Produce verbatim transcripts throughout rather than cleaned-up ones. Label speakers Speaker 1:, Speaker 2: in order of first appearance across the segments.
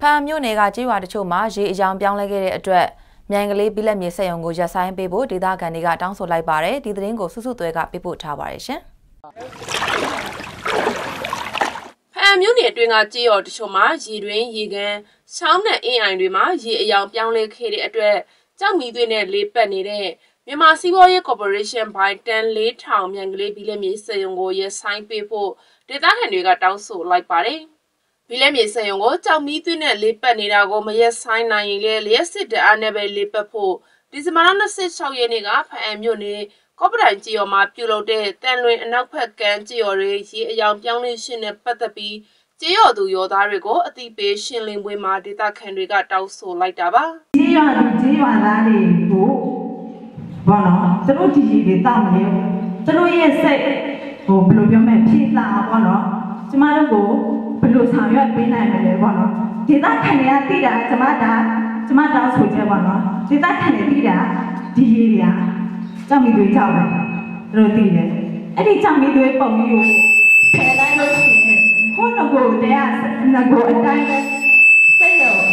Speaker 1: ဖမ်းမြို့နယ်ကကြေးရွာတချို့မှာရေအယောင်ပြောင်းလဲခဲ့တဲ့အတွက်မြိုင်ကလေးဘိလက်မြေစက်ရုံကိုရပ်ဆိုင်းပေးဖို့ဒေသခံတွေကတောင်းဆိုလိုက်ပါတယ်ဒီသတင်းကိုစုစုသွဲကပေးပို့ထားပါတယ်ရှင်
Speaker 2: ဖမ်းမြို့နယ်အတွင်းကကြေးရွာတချို့မှာရေတွင်းရေကန်ချောင်းနဲ့အင်းအိုင်တွေမှာရေအယောင်ပြောင်းလဲခဲ့တဲ့အတွက်ကြောက်မီသွေးနဲ့လေးပတ်နေတဲ့မြန်မာစီးပွားရေးကော်ပိုရေးရှင်းဘိုင်တန်လေးထောင်မြိုင်ကလေးဘိလက်မြေစက်ရုံကိုရပ်ဆိုင်းပေးဖို့ဒေသခံတွေကတောင်းဆိုလိုက်ပါတယ်ဘိလက်မြေစက်ရုံကိုကြောက်မီသွေးနဲ့လေးပတ်နေတာကိုမရက်ဆိုင်နိုင်ရင်လည်းလျှက်စစ်တအားနဲ့ပဲလေးပတ်ဖို့ဒီဇင်ဘာလ၂၆ရက်နေ့ကဖမ်းမြို့နယ်ကော့ပတိုင်ကြေးရွာမှာပြုလုပ်တဲ့တန်လွင်အနောက်ဘက်ကမ်းကြေးရွာတွေရေအယောင်ပြောင်းလဲရှင်နဲ့ပတ်သက်ပြီးကြေးရွာသူရွာသားတွေကိုအတိပေးရှင်းလင်းပွဲမှာဒေသခံတွေကတောင်းဆိုလိုက်တာပါ
Speaker 3: ကြေးရွာလူကြေးရွာသားတွေကိုဘောနော်သူတို့ဒီကြီးတွေတောက်မလဲသူတို့ရဲ့စိတ်ဟိုဘယ်လိုပြောမလဲဖြည့်လာဘောနော်ကျမတို့ကိုဘယ်လိုဆောင်ရွက်ပေးနိုင်မလဲဘောနော်ဒေသခံတွေကသိတာကျမဒါကျမတောင်းဆိုချက်ဘောနော်ဒေသခံတွေသိတာဒီကြီးတွေကကြောက်မိတွေကြောက်တယ်သူတို့သိတယ်အဲ့ဒီကြောက်မိတွေပုံကြီးကိုဖယ်လိုက်လို့ရှိရင်ဟိုတော့ကိုတရားငကိုအတိုင်းပဲစိတ်ရော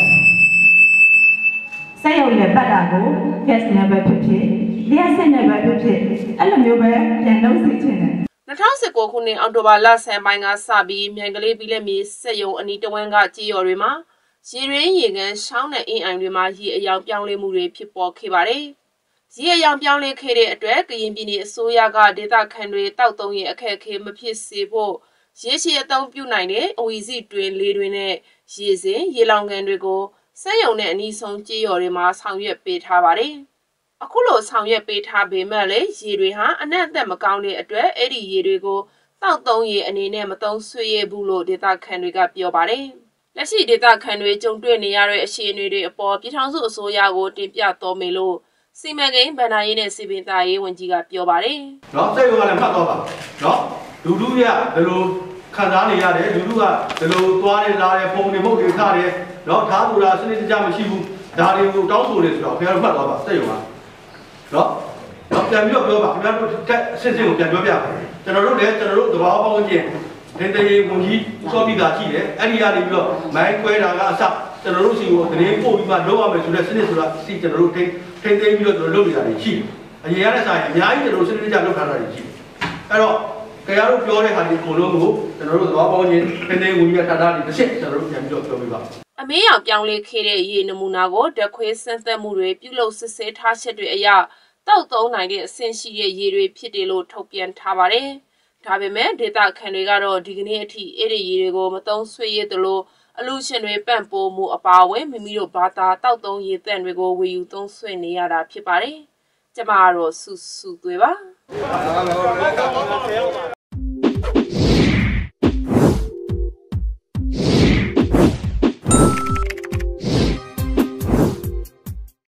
Speaker 3: စိတ်ရောလည်းပတ်တာကို gas နဲ့ပဲဖြစ်ဖြစ်လျှက်စစ်နဲ့ပဲဖြစ်ဖြစ်အဲ့လိုမျိုးပဲပြန်လုပ်စီချင်တယ်
Speaker 2: ၂၀၁၉ခုနှစ်အောက်တိုဘာလဆယ်ပိုင်းကစပြီးမြိုင်ကလေးဘိလက်မြေစက်ရုံအနီးတဝန်းကကြေးရွာတွေမှာရေရင်းရေကန်ရှောင်းနဲ့အင်းအိုင်တွေမှာရေအယောင်ပြောင်းလဲမှုတွေဖြစ်ပေါ်ခဲ့ပါတယ်။ရေအယောင်ပြောင်းလဲခဲ့တဲ့အတွက်ကရင်ပြည်နယ်အစိုးရကဒေသခံတွေတောက်သုံးရအခက်အခဲမဖြစ်စေဖို့ရေရှည်အသုံးပြုနိုင်တဲ့အဝီစီတွင်လေတွင်နဲ့ရေစင်ရေလောင်ကန်တွေကိုစက်ရုံနဲ့အနီးဆုံးကြေးရွာတွေမှာဆောင်ရွက်ပေးထားပါတယ်။အခုလိုဆောင်ရွက်ပေးထားပေမဲ့လည်းရေတွေဟာအနက်အသက်မကောင်းတဲ့အတွက်အဲ့ဒီရေတွေကိုတောက်သုံးရေအနေနဲ့မသုံးဆွေးရဘူးလို့ဒေသခံတွေကပြောပါတယ်။လက်ရှိဒေသခံတွေကြုံတွေ့နေရတဲ့အခြေအနေတွေအပေါ်ပြည်ထောင်စုအစိုးရကိုတင်ပြတော်မယ်လို့စီမံကိန်းဗဏ္ဍာရေးနဲ့စီပင်သားရေးဝန်ကြီးကပြောပါတယ်
Speaker 4: ။နော်စိတ်ရောလည်းမှတ်တော့ပါ။နော်လူလူရဒီလိုခံစားနေရတယ်လူလူကဒီလိုသွားနေလာတယ်ပုံတွေမဟုတ်တွေထားတယ်နော်ထားသူလားစနစ်တကျမရှိဘူးဒါတွေကိုတောင်းဆိုနေဆိုတော့ခင်ဗျားတို့မှတ်တော့ပါစိတ်ရောကနော်တော့ပြန်ပြီးတော့ပြောပါခင်ဗျားတို့တက်အစစ်စစ်ကိုပြန်ပြောပြပါကျွန်တော်တို့လည်းကျွန်တော်တို့သဘာဝပေါင်းခြင်းဒင်းတရေဝန်ကြီးစောပြီးသားရှိတယ်အဲ့ဒီကနေပြီးတော့မိုင်းခွဲတာကအစကျွန်တော်တို့စီကိုသတင်းပို့ပြီးမှလုပ်ရမယ်ဆိုတဲ့စနစ်ဆိုတာစီကျွန်တော်တို့ထိထိသိမ်းပြီးတော့ကျွန်တော်လုပ်နေတာတွေရှိတယ်အရင်ကလည်းဆိုင်အများကြီးကျွန်တော်တို့စနစ်တကျလုပ်ထားတာတွေရှိတယ်အဲ့တော့ခင်ဗျားတို့ပြောတဲ့ဟာဒီအကုန်လုံးကိုကျွန်တော်တို့သဘာဝပေါင်းခြင်းဒင်းတရေဝန်ကြီးကထားတာဒီတစ်ချက်ကျွန်တော်တို့ပြန်ပြီးတော့ပြောပြပါ
Speaker 2: အမေရောင်ပြောင်းလဲခဲ့တဲ့ရေနမူနာကိုဓာတ်ခွဲစမ်းသပ်မှုတွေပြုလုပ်စစ်ဆေးထားချက်တွေအရတောက်သုံးနိုင်တဲ့အဆင့်ရှိတဲ့ရေတွေဖြစ်တယ်လို့ထုတ်ပြန်ထားပါတယ်။ဒါပေမဲ့ဒေသခံတွေကတော့ဒီကနေ့အထိအဲ့ဒီရေတွေကိုမသုံးဆွေးရသလိုအလူရှင်တွေပန့်ပိုးမှုအပါအဝင်မိမိတို့ဘာသာတောက်သုံးရေတန့်တွေကိုဝေယူသုံးဆွေးနေရတာဖြစ်ပါတယ်။ကျမကတော့စုစုသွေးပါ